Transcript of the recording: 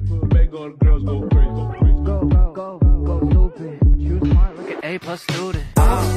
Make all the girls go crazy. Go stupid. Choose smart, look at A+ student.